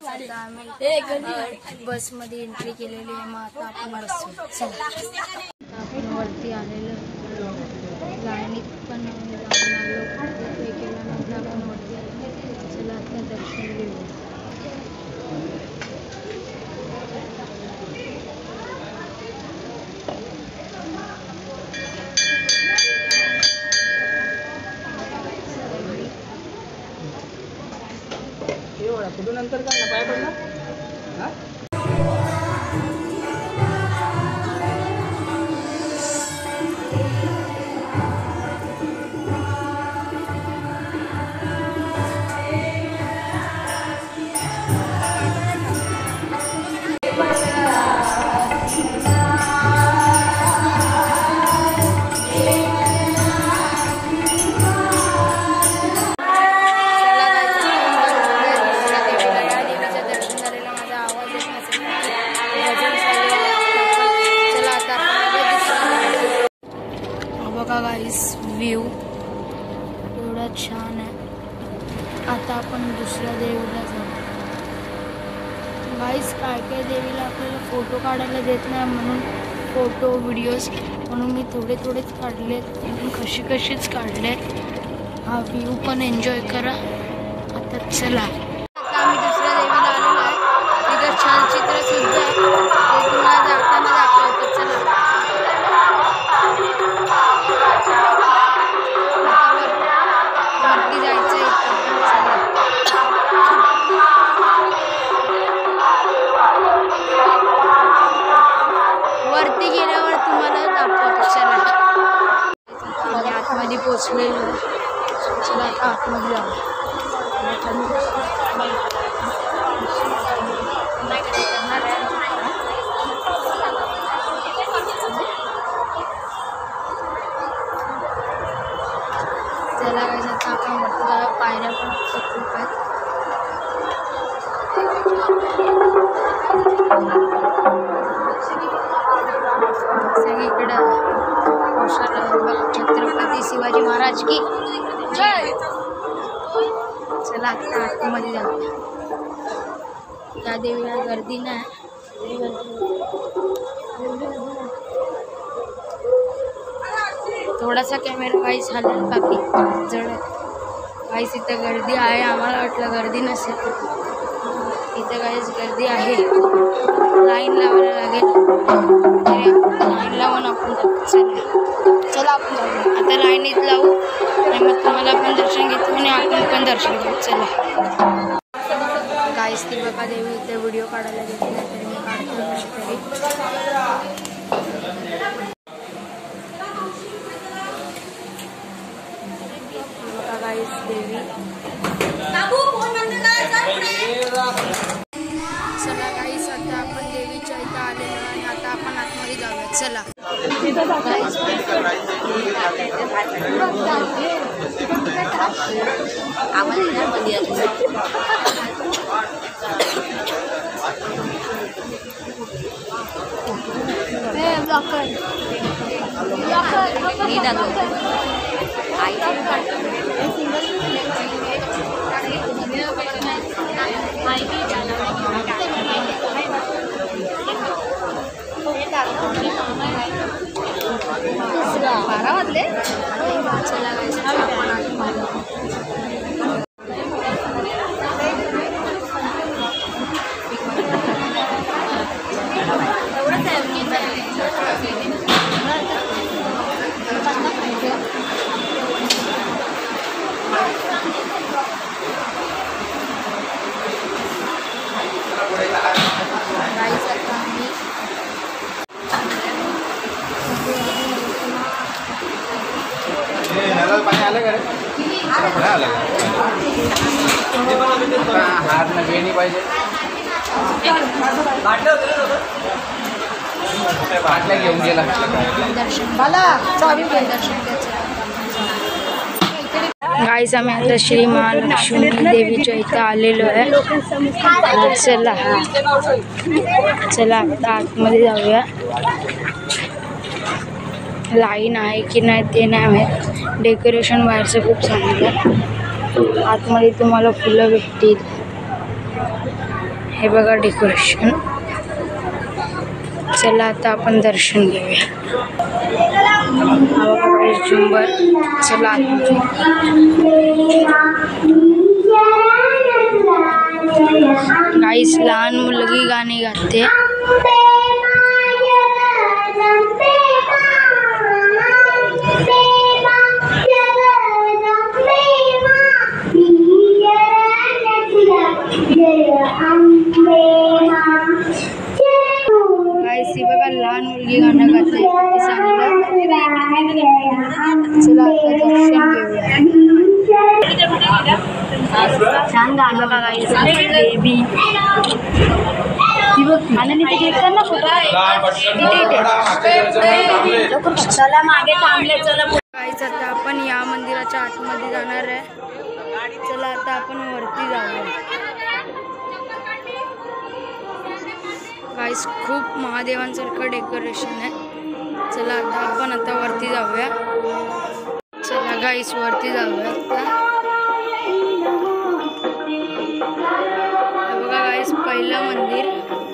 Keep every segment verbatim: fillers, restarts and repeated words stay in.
आता आम्ही बस मध्ये एंट्री केलेली आहे, मग आता आपण बसू. चला आपण वरती आलेलो, लाईनीत पण जाऊन आलो, हे केल्यानंतर आपण वरती आलो. चला आता दर्शन घेऊ. कुठून नंतर काय पाय पडला. बघा गाईस, व्ह्यू एवढा छान आहे. आता आपण दुसऱ्या देवीला जाऊ. गाईस, काय काय देवीला आपल्याला फोटो काढायला देत नाही, म्हणून फोटो व्हिडिओज म्हणून मी थोडे थोडेच काढलेत, म्हणून कशी कशीच काढले. हा व्ह्यू पण एन्जॉय करा. आता चला, आता आम्ही दुसऱ्या देवीला आलेलो आहे. तिथं छान चित्र सुद्धा आहे, ते तुम्हाला जाताना दाखवतो. चला वरती जायचं इथं. वरती गेल्यावर तुम्हाला दाखवतो. चला आम्ही आतमध्ये पोचलेलो. चला आता आतमध्ये जाऊ. चला काय आता आपण वरती जाऊ. पायऱ्या पण खूप आहेत. सगळीकडं छत्रपती शिवाजी महाराज की जय. चला आता आतमध्ये जाऊ. त्या देवीला गर्दी नाही. थोडासा कॅमेरा काहीच हलत बाकी जड काहीच. इथं गर्दी आहे. आम्हाला वाटलं गर्दी नसेल, इथं काहीच गर्दी आहे. लाईन लावायला लागेल. लाईन लावून आपण चला चला आपण जाऊ. आता लाईनीत लावू आणि मग तुम्हाला पण दर्शन घेतो आणि आपण पण दर्शन घेऊ. चला गाईस, ती बघा देवी इथे व्हिडिओ काढायला घेतली नाही, तरी मी काढतो कशी तरी. बघा गाईस देवी. चला गाईस, आता आपण देवीच्या इथं आलेलो आणि आता आपण आतमध्ये जाऊया. चला बारा वाजले. चला गाईस, पाणी आलं का रे? आलं हात न वेणी पाहिजे. बाटल्या घेऊन गेला. गाईस, आम्ही आता श्री महालक्ष्मी देवीच्या इथं आलेलो आहे. चला चला आता आतमध्ये जाऊया. लाईन आहे की नाही ते नाही माहीत. डेकोरेशन बाहेरचं खूप चांगलं आहे. आतमध्ये तुम्हाला फुलं भेटतील. हे बघा डेकोरेशन. चला आता आपण दर्शन घेऊया. हा बघा झुंबर. चला आतमध्ये. गाईस लहान मुलगी गाणी गाते. गाईस ही बघा लहान मुलगी गाणं गाते. किती चांगलं. चला आता दर्शन घेऊया. छान गाणं बघा गाईस. बेबी आणि ते क्लिक कर ना फोटो. चला मागे थांबले. चला गाईस आता आपण या मंदिराच्या आतमध्ये जाणार आहे. चला आता आपण वरती जाऊया. गाईस खूप महादेवांसारखं डेकोरेशन आहे. चला आता आपण आता वरती जाऊया. चला गाईस वरती जाऊया आता. बघा गाईस पहिलं मंदिर.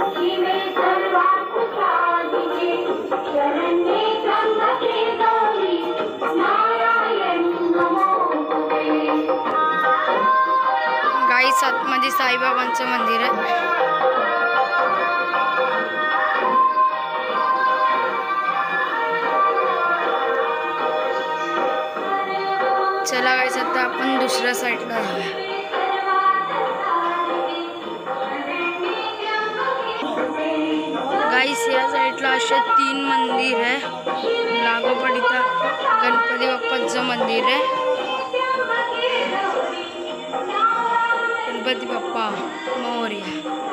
गाईस आतमध्ये साईबाबांचं मंदिर आहे. चला गाईस आता आपण दुसऱ्या साईडला जाऊया. गाईस या साईडला असे तीन मंदिर आहे. लागोपाठ इथं गणपती बाप्पाचं मंदिर आहे. गणपती बाप्पा मोरया.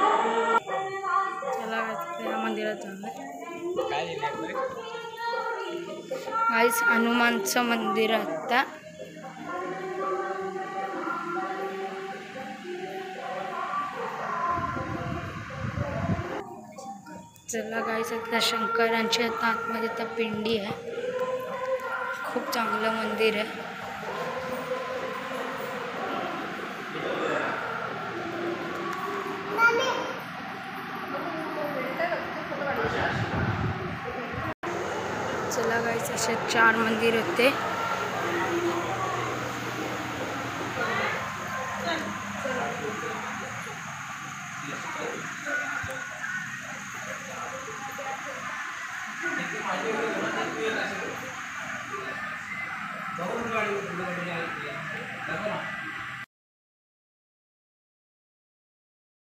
चला गाईस या मंदिरात जाऊया. गाईस हनुमानचं मंदिर आता. चला गाईस आता शंकरांची आता आतमध्ये तर पिंडी आहे. खूप चांगलं मंदिर आहे. चला गाईस असे चार मंदिर होते. गाडी